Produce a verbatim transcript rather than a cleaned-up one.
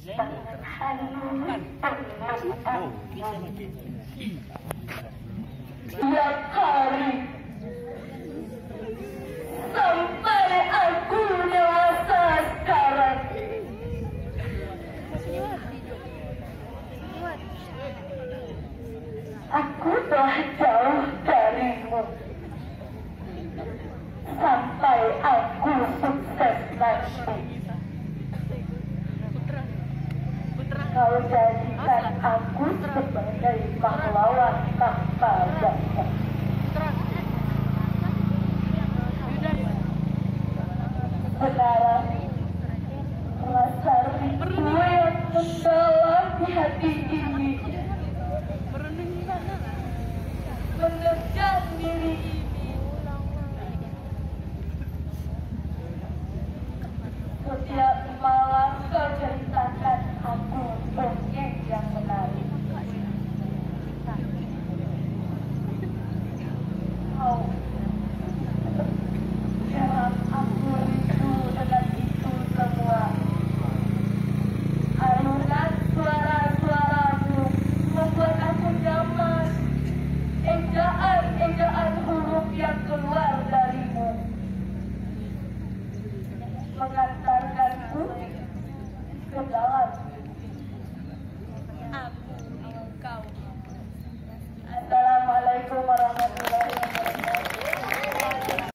Tiap hari sampai aku dewasa sekarang, aku telah jauh darimu. Sampai aku sukses nanti, kau jadikan aku sebagai pahlawan tanpa jasa. Sekarang rasa rindu yang mendalam di hati ini menerjang diri ini. Setiap malam kau ceritakan aku dongeng yang menarik. Kau jangan aku rindu dengan itu semua. Alunan suara-suaramu membuat aku nyaman. Ejaan-ejaan huruf yang keluar darimu mengantarkanku ke dalam